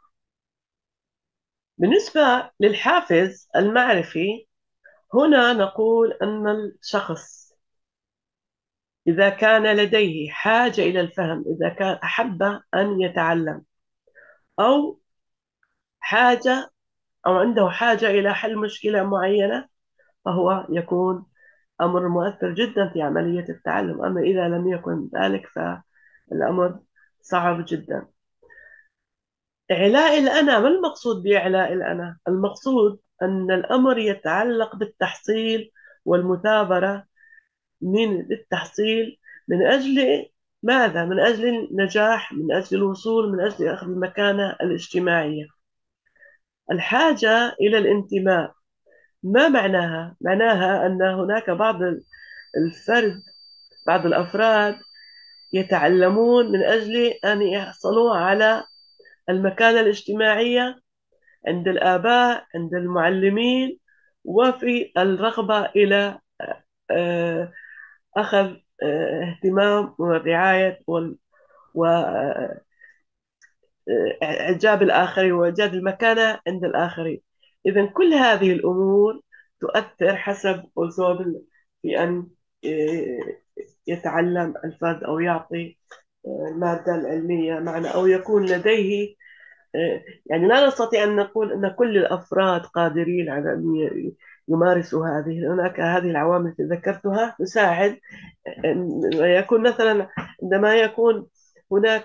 [SPEAKER 1] بالنسبة للحافز المعرفي، هنا نقول أن الشخص إذا كان لديه حاجة إلى الفهم، إذا كان أحب أن يتعلم، أو حاجة أو عنده حاجة إلى حل مشكلة معينة، فهو يكون أمر مؤثر جدا في عملية التعلم. أما إذا لم يكن ذلك فالأمر صعب جدا. إعلاء الأنا، ما المقصود بإعلاء الأنا؟ المقصود أن الأمر يتعلق بالتحصيل والمثابرة من التحصيل، من أجل ماذا؟ من أجل النجاح، من أجل الوصول، من أجل أخذ المكانة الاجتماعية. الحاجة إلى الانتماء، ما معناها؟ معناها أن هناك الفرد بعض الأفراد يتعلمون من أجل أن يحصلوا على المكانة الاجتماعية عند الآباء، عند المعلمين، وفي الرغبة إلى آه، أخذ اهتمام ورعاية وإعجاب الآخرين وإيجاد المكانة عند الآخرين. إذا كل هذه الأمور تؤثر حسب أوزوبل في أن يتعلم الفرد أو يعطي المادة العلمية معنى، أو يكون لديه يعني لا نستطيع أن نقول أن كل الأفراد قادرين على أن يمارسوا هناك هذه العوامل التي ذكرتها تساعد. يكون مثلا عندما يكون هناك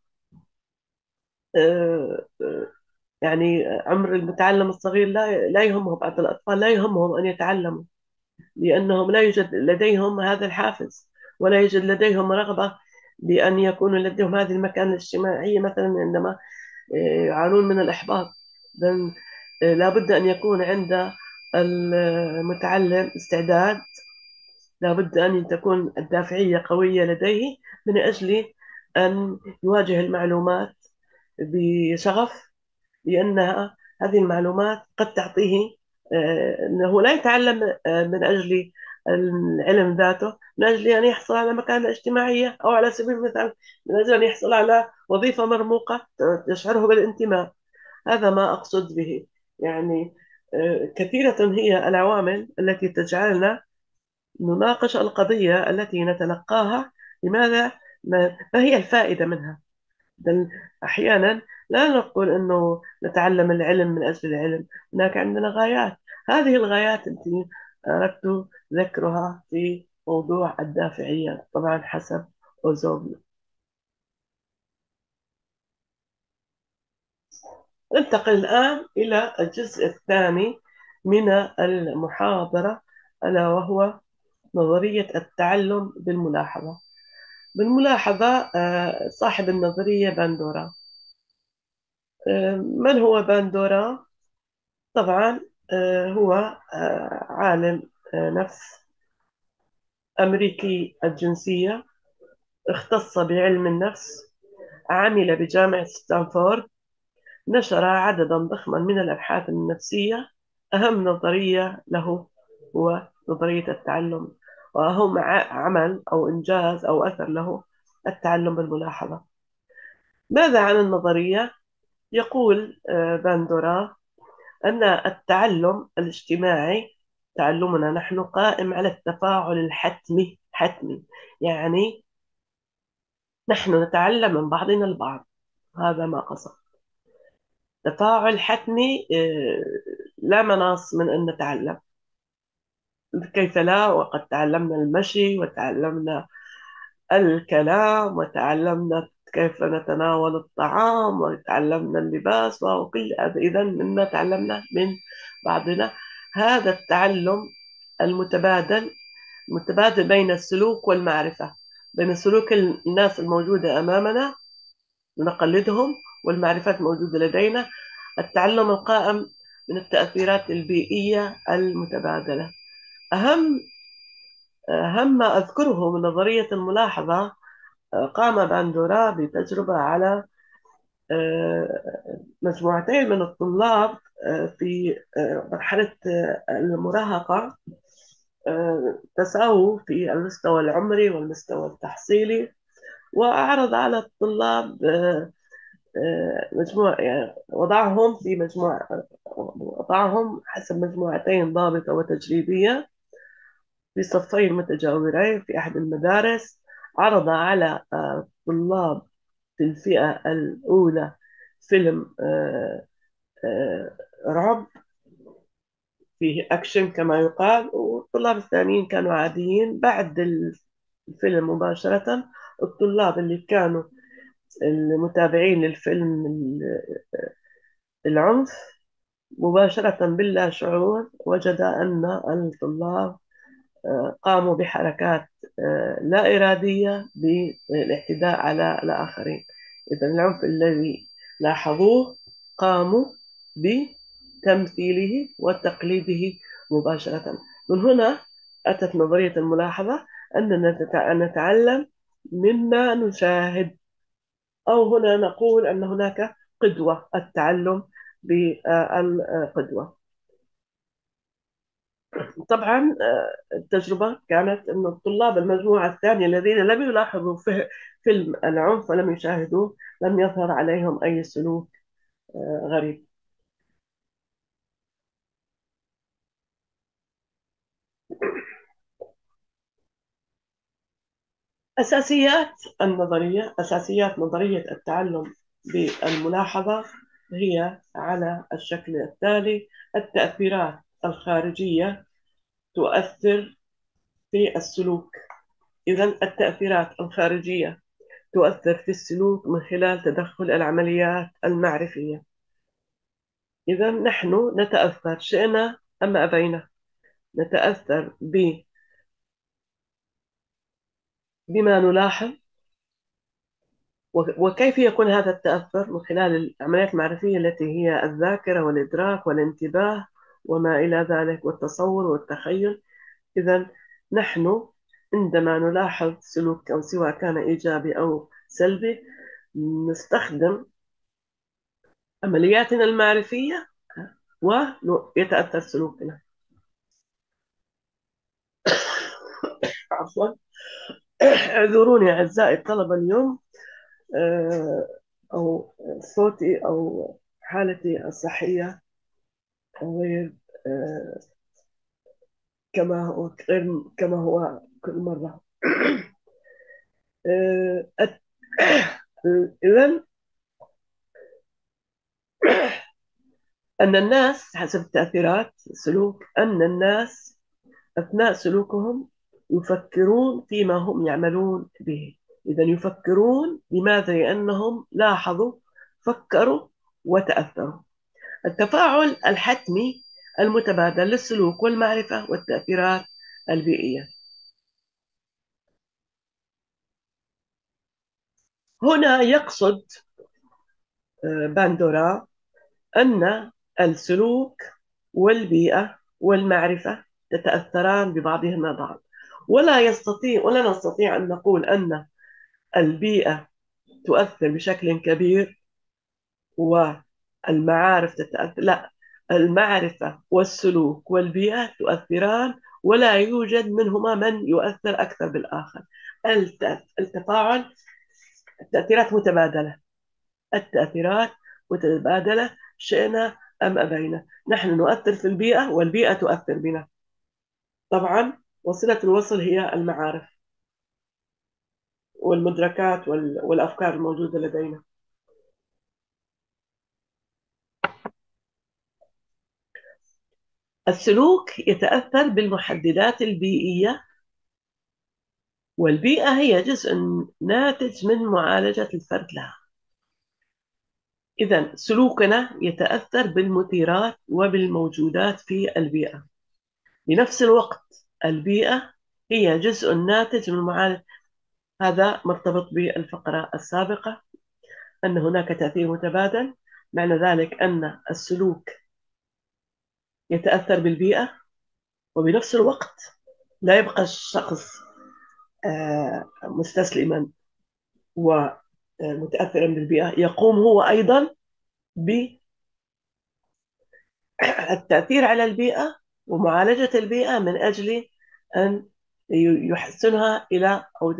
[SPEAKER 1] يعني عمر المتعلم الصغير لا يهمهم، بعض الأطفال لا يهمهم أن يتعلموا، لأنهم لا يوجد لديهم هذا الحافز، ولا يوجد لديهم رغبة بأن يكون لديهم هذه المكانة الاجتماعية. مثلا عندما يعانون من الإحباط، إذن لابد أن يكون عند المتعلم استعداد، لابد أن تكون الدافعية قوية لديه من أجل أن يواجه المعلومات بشغف، لأنها هذه المعلومات قد تعطيه أنه لا يتعلم من أجل العلم ذاته، من أجل أن يحصل على مكانة اجتماعية، أو على سبيل المثال من أجل أن يحصل على وظيفة مرموقة تشعره بالانتماء. هذا ما أقصد به. يعني كثيرة هي العوامل التي تجعلنا نناقش القضية التي نتلقاها. لماذا؟ ما هي الفائدة منها؟ بل أحيانا لا نقول أنه نتعلم العلم من أجل العلم، هناك عندنا غايات. هذه الغايات التي أردت ذكرها في موضوع الدافعية طبعا حسب أوزوبل. ننتقل الآن إلى الجزء الثاني من المحاضرة، ألا وهو نظرية التعلم بالملاحظة. بالملاحظة، صاحب النظرية باندورا. من هو باندورا؟ طبعا هو عالم نفس أمريكي الجنسية، اختص بعلم النفس، عمل بجامعة ستانفورد، نشر عددا ضخما من الأبحاث النفسية. أهم نظرية له هو نظرية التعلم، وأهم عمل أو إنجاز أو أثر له التعلم بالملاحظة. ماذا عن النظرية؟ يقول باندورا أن التعلم الاجتماعي، تعلمنا نحن قائم على التفاعل الحتمي. حتمي يعني نحن نتعلم من بعضنا البعض، هذا ما قصد. تفاعل حتمي، لا مناص من أن نتعلم. كيف لا، وقد تعلمنا المشي وتعلمنا الكلام وتعلمنا كيف نتناول الطعام وتعلمنا اللباس وكل هذا. إذا مما تعلمنا من بعضنا، هذا التعلم المتبادل، متبادل بين السلوك والمعرفة، بين سلوك الناس الموجودة أمامنا نقلدهم والمعرفات الموجودة لدينا. التعلم القائم من التأثيرات البيئية المتبادلة. أهم ما أذكره من نظرية الملاحظة، قام باندورا بتجربة على مجموعتين من الطلاب في مرحلة المراهقة، تساووا في المستوى العمري والمستوى التحصيلي، وأعرض على الطلاب مجموعة، يعني وضعهم حسب مجموعتين ضابطة وتجريبية في صفين متجاورين في أحد المدارس. عرض على طلاب في الفئة الأولى فيلم رعب فيه أكشن كما يقال، والطلاب الثانيين كانوا عاديين. بعد الفيلم مباشرة، الطلاب اللي كانوا المتابعين للفيلم العنف، مباشرة بلا شعور وجد أن الطلاب قاموا بحركات لا إرادية بالاعتداء على الآخرين. إذا العنف الذي لاحظوه قاموا بتمثيله وتقليده مباشرة. من هنا أتت نظرية الملاحظة، أننا نتعلم مما نشاهد، أو هنا نقول أن هناك قدوة، التعلم بالقدوة. طبعا التجربة كانت أن الطلاب المجموعة الثانية الذين لم يلاحظوا في فيلم العنف ولم يشاهدوه، لم يظهر عليهم أي سلوك غريب. أساسيات أساسيات نظرية التعلم بالملاحظة هي على الشكل التالي: التأثيرات الخارجية تؤثر في السلوك. إذا التأثيرات الخارجية تؤثر في السلوك من خلال تدخل العمليات المعرفية. إذا نحن نتأثر، شئنا أم أبينا، نتأثر بما نلاحظ. وكيف يكون هذا التأثر؟ من خلال العمليات المعرفية التي هي الذاكرة والإدراك والانتباه وما إلى ذلك، والتصور والتخيل. إذا نحن عندما نلاحظ سلوك، أو سواء كان إيجابي أو سلبي، نستخدم عملياتنا المعرفية ويتأثر سلوكنا. عفوا، اعذروني أعزائي الطلبة، اليوم أو صوتي أو حالتي الصحية غير غير كما هو كل مرة. آه، إذن أن الناس حسب التأثيرات السلوك، أن الناس أثناء سلوكهم يفكرون فيما هم يعملون به. إذا يفكرون لماذا؟ لأنهم لاحظوا، فكروا وتأثروا. التفاعل الحتمي المتبادل للسلوك والمعرفة والتأثيرات البيئية. هنا يقصد باندورا أن السلوك والبيئة والمعرفة تتأثران ببعضهما بعض، ولا نستطيع أن نقول أن البيئة تؤثر بشكل كبير والمعارف تتأثر، لا، المعرفة والسلوك والبيئة تؤثران، ولا يوجد منهما من يؤثر أكثر بالآخر. التفاعل، التأثيرات متبادلة، التأثيرات متبادلة، شئنا أم أبينا. نحن نؤثر في البيئة والبيئة تؤثر بنا. طبعا وصلة الوصل هي المعارف والمدركات والأفكار الموجودة لدينا. السلوك يتأثر بالمحددات البيئية، والبيئة هي جزء ناتج من معالجة الفرد لها. إذن سلوكنا يتأثر بالمثيرات وبالموجودات في البيئة. بنفس الوقت البيئة هي جزء ناتج من معالجة. هذا مرتبط بالفقرة السابقة، أن هناك تأثير متبادل، معنى ذلك أن السلوك يتأثر بالبيئة، وبنفس الوقت لا يبقى الشخص مستسلما ومتأثرا بالبيئة، يقوم هو أيضا بالتأثير على البيئة ومعالجة البيئة من أجل أن يحسنها إلى أو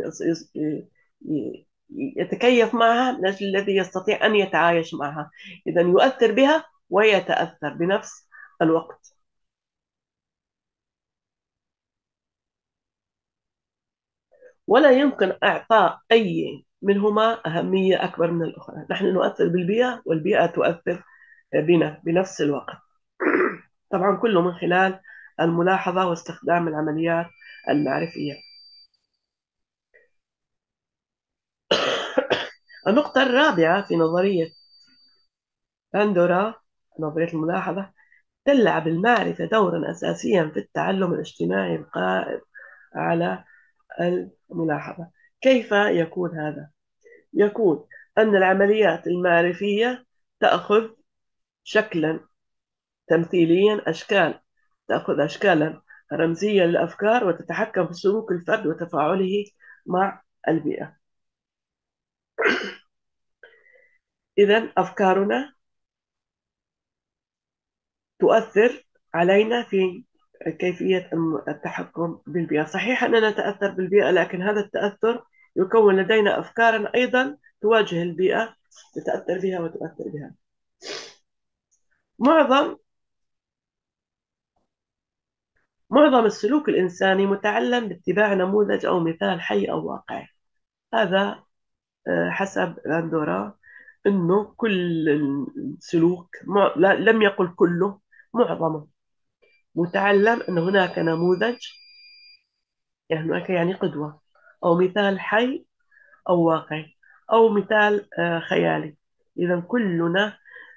[SPEAKER 1] يتكيف معها من أجل الذي يستطيع أن يتعايش معها. إذا يؤثر بها ويتأثر بنفس الوقت. ولا يمكن إعطاء أي منهما أهمية أكبر من الأخرى. نحن نؤثر بالبيئة والبيئة تؤثر بنا بنفس الوقت، طبعا كله من خلال الملاحظة واستخدام العمليات المعرفية. النقطة الرابعة في نظرية باندورا، نظرية الملاحظة، تلعب المعرفة دورا أساسيا في التعلم الاجتماعي القائم على الملاحظة. كيف يكون هذا؟ يكون أن العمليات المعرفية تأخذ شكلا تمثيليا، تأخذ أشكالا رمزية للأفكار، وتتحكم في سلوك الفرد وتفاعله مع البيئة. إذن أفكارنا تؤثر علينا في كيفية التحكم بالبيئة. صحيح أننا نتأثر بالبيئة، لكن هذا التأثر يكون لدينا أفكارا أيضا تواجه البيئة، تتأثر بها وتؤثر بها. معظم السلوك الإنساني متعلم باتباع نموذج أو مثال حي أو واقعي. هذا حسب باندورا أنه كل السلوك، لم يقل كله، معظمه متعلم أن هناك نموذج، يعني هناك يعني قدوة أو مثال حي أو واقعي أو مثال خيالي. إذا كلنا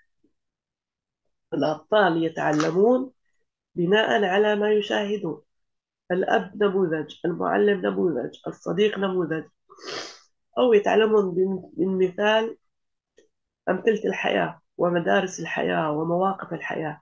[SPEAKER 1] الأطفال يتعلمون بناء على ما يشاهدون. الأب نموذج، المعلم نموذج، الصديق نموذج، أو يتعلمون من مثال أمثلة الحياة ومدارس الحياة ومواقف الحياة.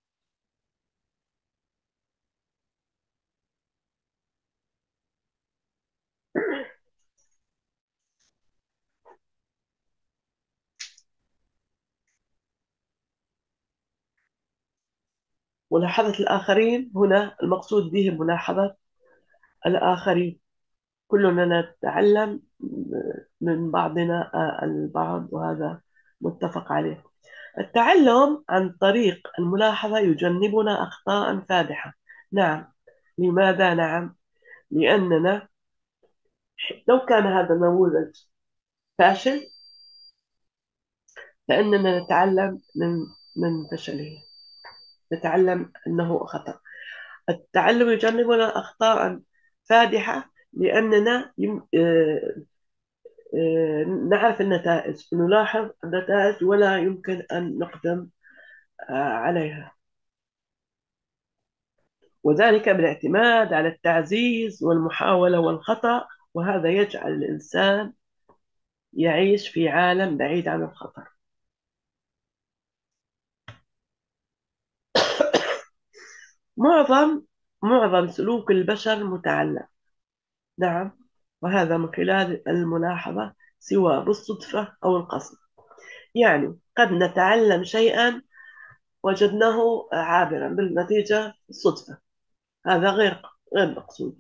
[SPEAKER 1] ملاحظة الآخرين، هنا المقصود به ملاحظة الآخرين. كلنا نتعلم من بعضنا البعض، وهذا متفق عليه. التعلم عن طريق الملاحظة يجنبنا أخطاء فادحة. نعم. لماذا نعم؟ لأننا لو كان هذا النموذج فاشل فإننا نتعلم من فشله، نتعلم أنه خطأ. التعلم يجنبنا أخطاء فادحة لأننا نعرف النتائج، نلاحظ النتائج ولا يمكن أن نقدم عليها، وذلك بالاعتماد على التعزيز والمحاولة والخطأ، وهذا يجعل الإنسان يعيش في عالم بعيد عن الخطر. معظم معظم سلوك البشر متعلم، نعم، وهذا من خلال الملاحظة سواء بالصدفة أو القصد. يعني قد نتعلم شيئا وجدناه عابرا بالنتيجة صدفة، هذا غير مقصود.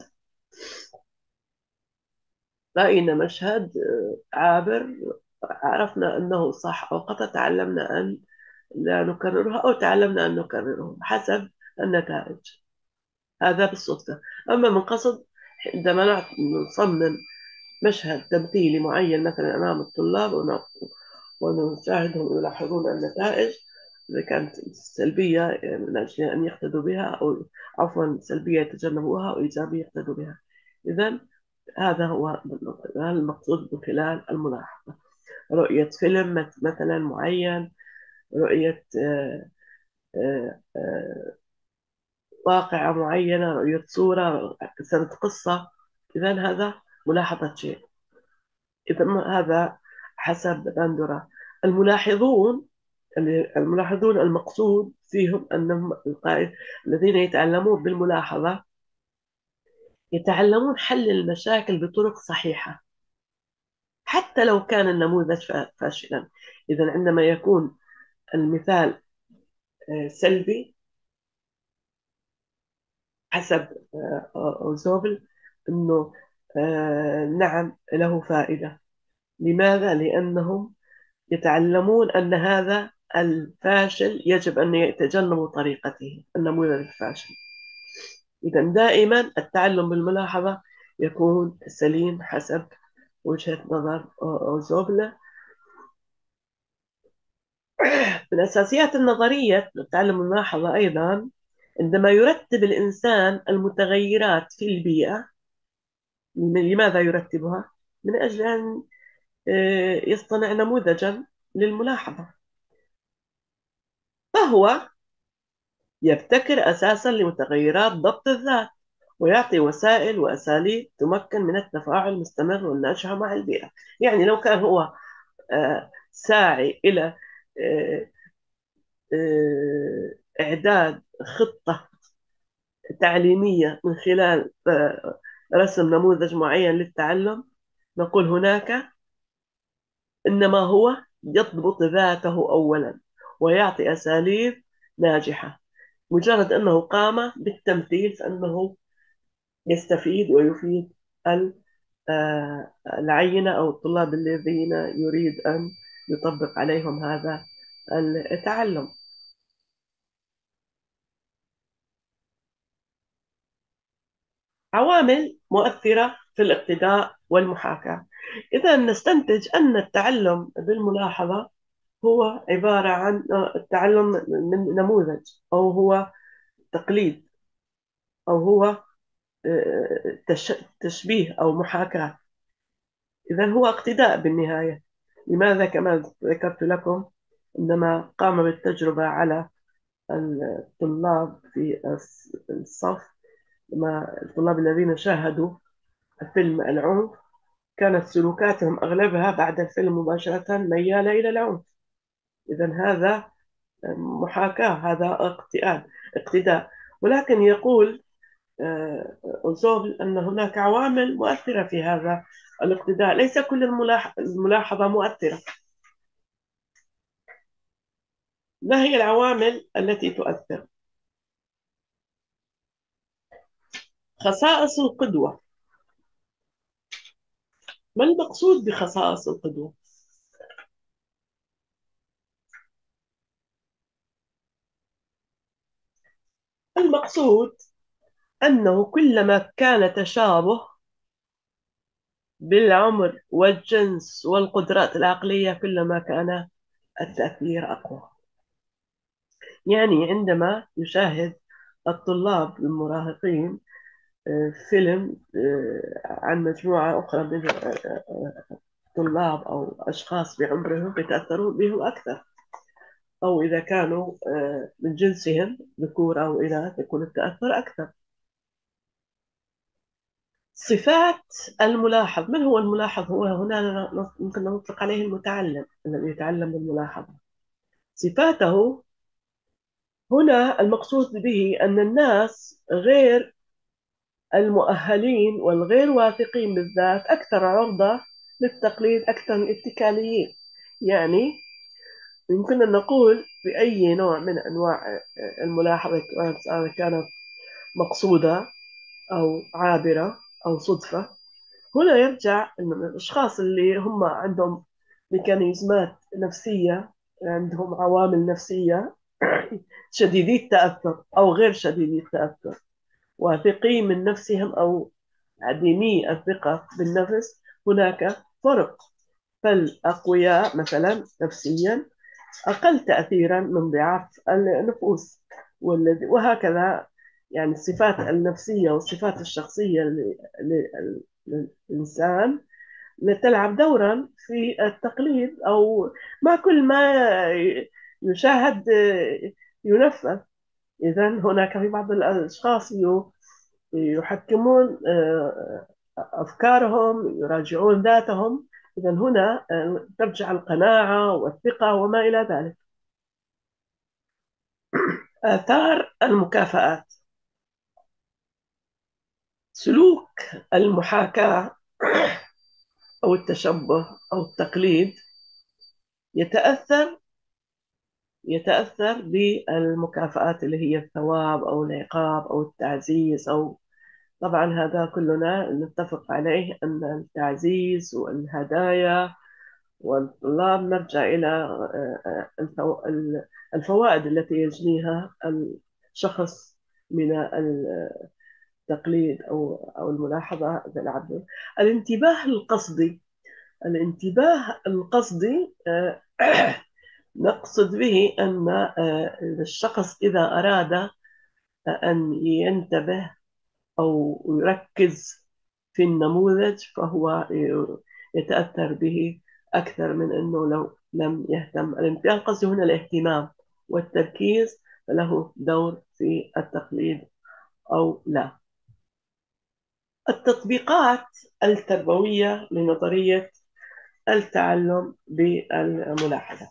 [SPEAKER 1] رأينا مشهد عابر، عرفنا أنه صح أو خطأ، تعلمنا أن لا نكررها أو تعلمنا أن نكرره حسب النتائج، هذا بالصدفة. أما من قصد، عندما نصمم مشهد تمثيلي معين مثلا أمام الطلاب ونشاهدهم يلاحظون النتائج، إذا كانت سلبية من أجل أن يقتدوا بها، أو عفوا سلبية يتجنبوها أو إيجابية يقتدوا بها. إذا هذا هو المقصود من خلال الملاحظة. رؤية فيلم مثلا معين، رؤية واقعة معينة، رؤية صورة، سرد قصة، إذا هذا ملاحظة شيء. إذا هذا حسب باندورا. الملاحظون الملاحظون المقصود فيهم أنهم الذين يتعلمون بالملاحظة يتعلمون حل المشاكل بطرق صحيحة حتى لو كان النموذج فاشلا. إذا عندما يكون المثال سلبي حسب أوزوبل، أنه نعم له فائدة. لماذا؟ لأنهم يتعلمون أن هذا الفاشل يجب أن يتجنبوا طريقته، النموذج الفاشل. إذا دائما التعلم بالملاحظة يكون سليم حسب وجهة نظر أوزوبل. من أساسيات النظرية التعلم بالملاحظة أيضا، عندما يرتب الإنسان المتغيرات في البيئة. لماذا يرتبها؟ من أجل أن يصطنع نموذجا للملاحظة، فهو يبتكر أساسا لمتغيرات ضبط الذات، ويعطي وسائل وأساليب تمكن من التفاعل المستمر والناجحة مع البيئة. يعني لو كان هو ساعي إلى آه، إعداد خطة تعليمية من خلال رسم نموذج معين للتعلم، نقول هناك إنما هو يضبط ذاته أولا ويعطي أساليب ناجحة. مجرد أنه قام بالتمثيل فأنه يستفيد ويفيد العينة أو الطلاب الذين يريد أن يطبق عليهم هذا التعلم. عوامل مؤثرة في الاقتداء والمحاكاة. إذا نستنتج أن التعلم بالملاحظة هو عبارة عن التعلم من نموذج، أو هو تقليد، أو هو تشبيه أو محاكاة. إذا هو اقتداء بالنهاية. لماذا؟ كما ذكرت لكم، عندما قام بالتجربة على الطلاب في الصف، الطلاب الذين شاهدوا فيلم العنف، كانت سلوكاتهم أغلبها بعد الفيلم مباشرة ميالة إلى العنف. إذا هذا محاكاة، هذا اقتداء. ولكن يقول أوزوبل أن هناك عوامل مؤثرة في هذا الاقتداء، ليس كل الملاحظة مؤثرة. ما هي العوامل التي تؤثر؟ خصائص القدوة. ما المقصود بخصائص القدوة؟ المقصود أنه كلما كان تشابه بالعمر والجنس والقدرات العقلية كلما كان التأثير أقوى. يعني عندما يشاهد الطلاب المراهقين فيلم عن مجموعة أخرى من طلاب أو أشخاص بعمرهم يتأثرون بهم أكثر، أو إذا كانوا من جنسهم ذكور أو إناث يكون التأثر أكثر. صفات الملاحظ، من هو الملاحظ؟ هو هنا ممكن نطلق عليه المتعلم الذي يتعلم بالملاحظة. صفاته هنا المقصود به أن الناس غير المؤهلين والغير واثقين بالذات أكثر عرضة للتقليد أكثر من الاتكاليين. يعني يمكن أن نقول بأي نوع من أنواع الملاحظة، سواء كانت مقصودة أو عابرة أو صدفة، هنا يرجع أن الأشخاص اللي هم عندهم ميكانيزمات نفسية، عندهم عوامل نفسية، شديدي التأثر أو غير شديدي التأثر، واثقين من نفسهم أو عديمي الثقة بالنفس، هناك فرق. فالأقوياء مثلا نفسيا أقل تأثيرا من ضعاف النفوس، وهكذا. يعني الصفات النفسية والصفات الشخصية للإنسان تلعب دورا في التقليد، أو ما كل ما يشاهد ينفذ. إذا هناك في بعض الأشخاص يحكمون أفكارهم، يراجعون ذاتهم. إذا هنا ترجع القناعة والثقة وما إلى ذلك. آثار المكافآت. سلوك المحاكاة أو التشبه أو التقليد يتأثر بالمكافآت اللي هي الثواب أو العقاب أو التعزيز. أو طبعا هذا كلنا نتفق عليه أن التعزيز والهدايا والطلاب نرجع إلى الفوائد التي يجنيها الشخص من التقليد أو الملاحظة بالعبد. الانتباه القصدي. الانتباه القصدي نقصد به أن الشخص إذا أراد أن ينتبه أو يركز في النموذج فهو يتأثر به أكثر من أنه لو لم يهتم. الانتباه القصدي هنا الاهتمام والتركيز، فله دور في التقليد أو لا. التطبيقات التربوية لنظرية التعلم بالملاحظة.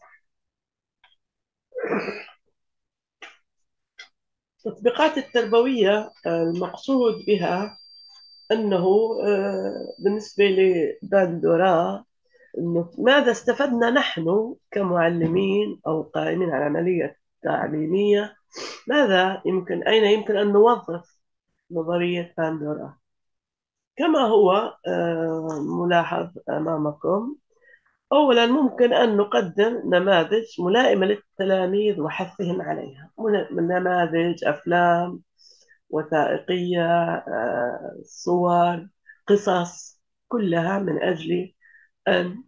[SPEAKER 1] التطبيقات التربوية المقصود بها أنه بالنسبة لباندورا، أنه ماذا استفدنا نحن كمعلمين أو قائمين على العملية التعليمية، أين يمكن أن نوظف نظرية باندورا. كما هو ملاحظ أمامكم، أولا ممكن أن نقدم نماذج ملائمة للتلاميذ وحثهم عليها، نماذج أفلام وثائقية، صور، قصص، كلها من أجل أن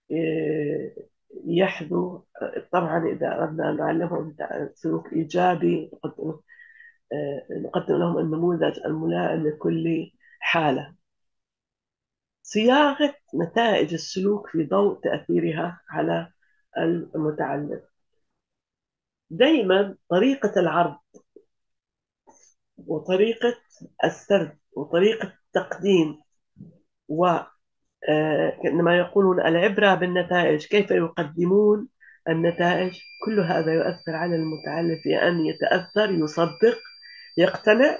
[SPEAKER 1] يحذوا. طبعا إذا أردنا أن نعلمهم سلوك إيجابي نقدم لهم النموذج الملائم لكل حالة. صياغة نتائج السلوك في ضوء تأثيرها على المتعلم. دائما طريقة العرض وطريقة السرد وطريقة التقديم، وكما يقولون العبرة بالنتائج، كيف يقدمون النتائج، كل هذا يؤثر على المتعلم في أن يتأثر، يصدق، يقتنع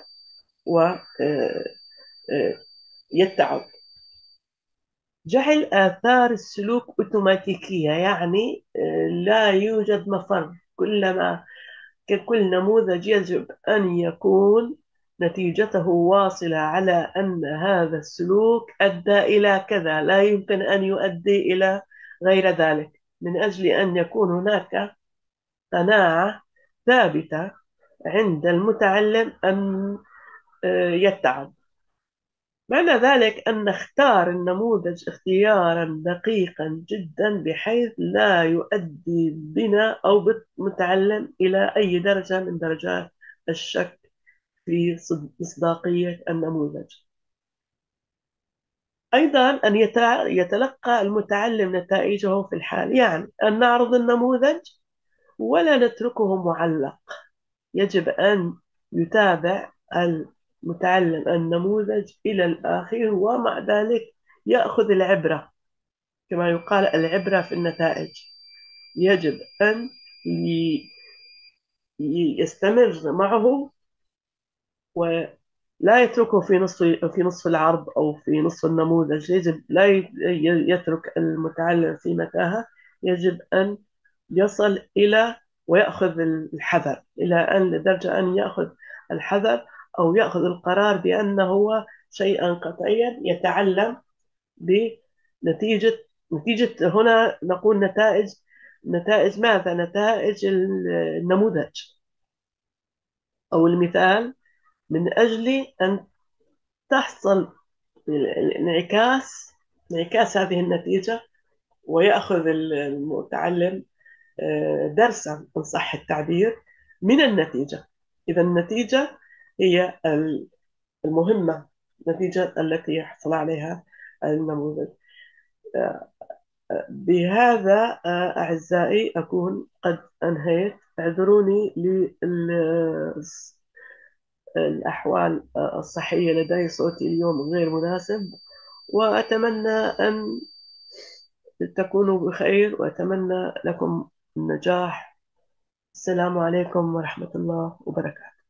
[SPEAKER 1] ويتعب. جعل آثار السلوك أوتوماتيكية، يعني لا يوجد مفر، ككل نموذج يجب أن يكون نتيجته واصلة على أن هذا السلوك أدى إلى كذا، لا يمكن أن يؤدي إلى غير ذلك، من أجل أن يكون هناك قناعة ثابتة عند المتعلم أن يتعب. معنى ذلك أن نختار النموذج اختيارا دقيقا جدا، بحيث لا يؤدي بنا أو بالمتعلم إلى أي درجة من درجات الشك في مصداقية النموذج. أيضا أن يتلقى المتعلم نتائجه في الحال، يعني أن نعرض النموذج ولا نتركه معلق. يجب أن يتابع المتعلم النموذج إلى الآخر، ومع ذلك يأخذ العبرة، كما يقال العبرة في النتائج. يجب أن يستمر معه ولا يتركه في نصف العرض أو في نصف النموذج. يجب لا يترك المتعلم في متاهة. يجب أن يصل إلى ويأخذ الحذر إلى أن لدرجة أن يأخذ الحذر أو يأخذ القرار بأنه هو شيئا قطعيا يتعلم بنتيجة. هنا نقول نتائج ماذا؟ نتائج النموذج أو المثال، من أجل أن تحصل انعكاس هذه النتيجة، ويأخذ المتعلم درسا إن صح التعبير من النتيجة. إذا النتيجة هي المهمة، النتيجة التي يحصل عليها النموذج. بهذا أعزائي أكون قد أنهيت. اعذروني للأحوال الصحية لدي، صوتي اليوم غير مناسب، وأتمنى أن تكونوا بخير، وأتمنى لكم النجاح. السلام عليكم ورحمة الله وبركاته.